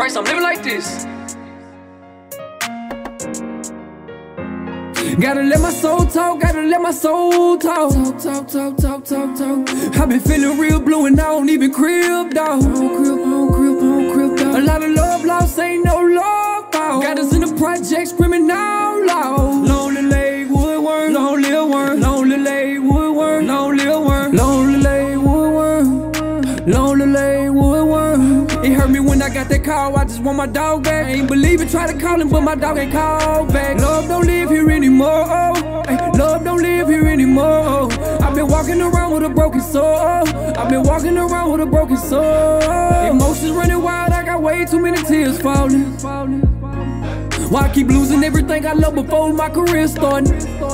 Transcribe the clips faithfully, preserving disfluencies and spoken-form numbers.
Christ, I'm living like this. Gotta let my soul talk, gotta let my soul talk. Talk, talk, talk, talk, talk, talk. I been feeling real blue and I don't even crib, dawg. I don't crib, I don't crib, I don't crib, dawg. A lot of love lost, ain't no love found. Got us in the project screaming out loud. Lonely Lake Woodworm, lonely worm, lonely Lake Woodworm, lonely worm, lonely Lake Woodworm, lonely Lake Woodworm. It hurt me when I got that call, I just want my dog back. I ain't believe it, try to call him, but my dog ain't called back. Love don't live here anymore, oh. Ay, love don't live here anymore, oh. I've been walking around with a broken soul, oh. I've been walking around with a broken soul. Emotions running wild, I got way too many tears falling. Why I keep losing everything I love before my career starting?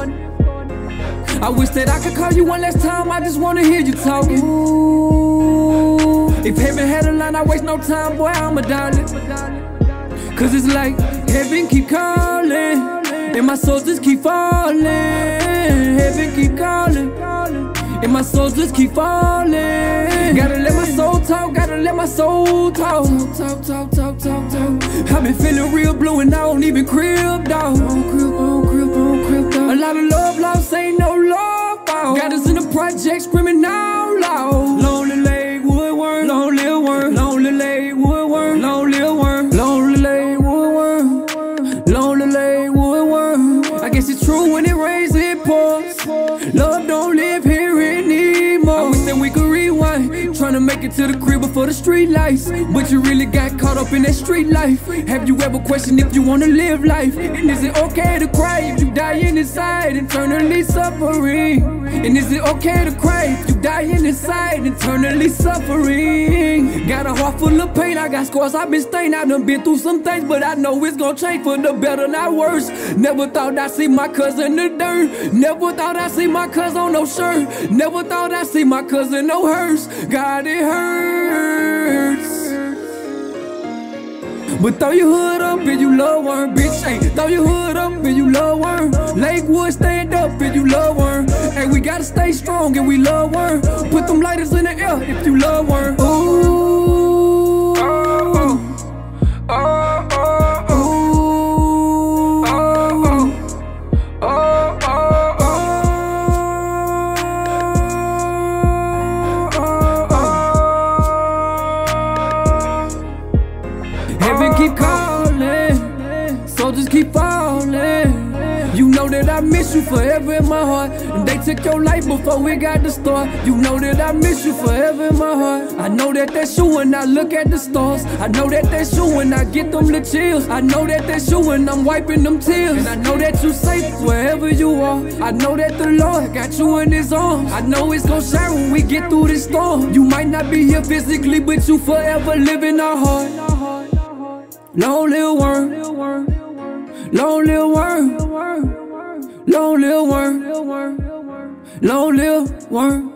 I wish that I could call you one last time, I just wanna hear you talking. Ooh. If heaven had a line, I waste no time, boy, I'ma dial it. Cause it's like heaven keep calling, and my soul just keep falling. Heaven keep calling, and my soul just keep falling. Gotta let my soul talk, gotta let my soul talk. Talk, talk, talk, talk, talk. I've been feeling real blue and I don't even crib, dawg. I don't crib, I don't crib, I don't crib, dawg. A lot of love lost, ain't no love found. Got us in the project screaming out loud. Lonely Lake Woodworm, lonely worm, lonely Lake Woodworm, lonely worm, lonely Lake Woodworm, lonely Lake Woodworm. I guess it's true when it rains, it pours. Love don't live here anymore. I wish that we could rewind, trying to make it to the crib before the street lights. But you really got caught up in that street life. Have you ever questioned if you wanna live life? And is it okay to cry if you die inside, internally suffering? And is it okay to cry if you die inside, internally suffering? Got a heart full of pain, I got scars I've been stained. I done been through some things, but I know it's gonna change for the better, not worse. Never thought I'd see my cousin in the dirt. Never thought I'd see my cousin on no shirt. Never thought I'd see my cousin no hearse. God, it hurts. But throw your hood up if you love one, bitch. Hey, throw your hood up if you love one. Lakewood, stand up if you love one. Hey, we gotta stay strong and we love one. Put them lighters in the air if you love one. Ooh, oh, oh, oh, oh, ooh, oh, oh, oh, oh, oh, oh. Heaven keep calling, soldiers keep falling. You know that I miss you forever in my heart. And they took your life before we got to start. You know that I miss you forever in my heart. I know that that's you when I look at the stars. I know that that's you when I get them little chills. I know that that's you when I'm wiping them tears. And I know that you safe wherever you are. I know that the Lord got you in his arms. I know it's gonna shine when we get through this storm. You might not be here physically, but you forever live in our heart. Long little worm, long little worm, long little worm, long little worm.